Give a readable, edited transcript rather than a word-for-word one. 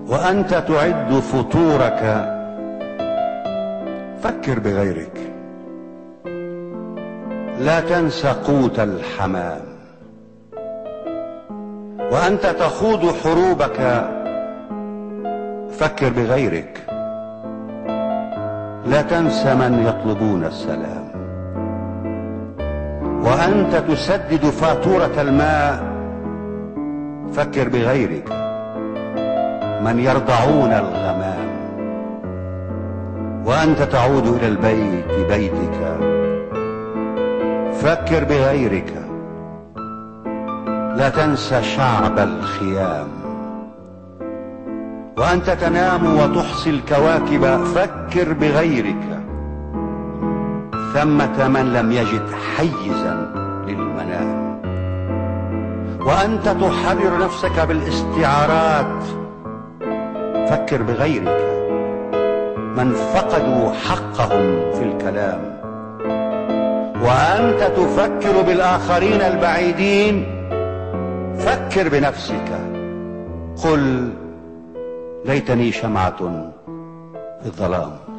وأنت تعد فطورك فكر بغيرك. لا تنس قوت الحمام. وأنت تخوض حروبك فكر بغيرك. لا تنس من يطلبون السلام. وأنت تسدد فاتورة الماء فكر بغيرك، من يرضعون الغمام. وأنت تعود إلى البيت بيتك فكر بغيرك. لا تنسى شعب الخيام. وأنت تنام وتحصي الكواكب فكر بغيرك. ثمة من لم يجد حيزا للمنام. وأنت تحرر نفسك بالاستعارات فكر بغيرك، من فقدوا حقهم في الكلام. وأنت تفكر بالآخرين البعيدين فكر بنفسك. قل ليتني شمعة في الظلام.